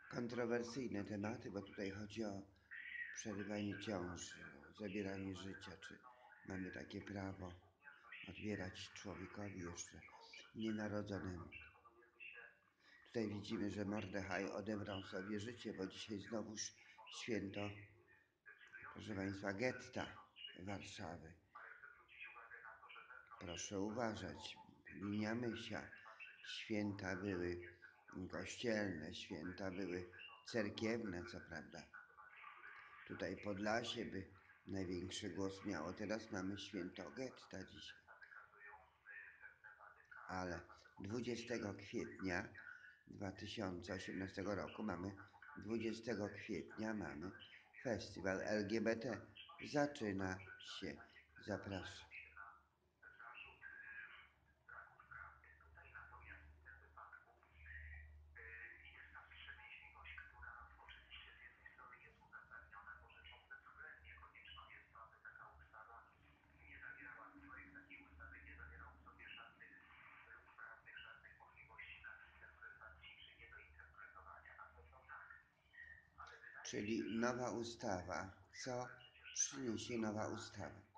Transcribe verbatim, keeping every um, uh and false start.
kontrowersyjne tematy, bo tutaj chodzi o przerywanie ciąży, o zabieranie życia, czy mamy takie prawo odbierać człowiekowi jeszcze nienarodzonemu. Tutaj widzimy, że Mordechaj odebrał sobie życie, bo dzisiaj znowuż święto, proszę Państwa, getta Warszawy. Proszę uważać, linia Mysia. Święta były kościelne, święta były cerkiewne, co prawda. Tutaj Podlasie by największy głos miało. Teraz mamy święto getta dzisiaj. Ale dwudziestego kwietnia dwa tysiące osiemnastego roku mamy, dwudziestego kwietnia mamy festiwal L G B T. Zaczyna się. Zapraszam. Czyli nowa ustawa. Co przyniesie nowa ustawa?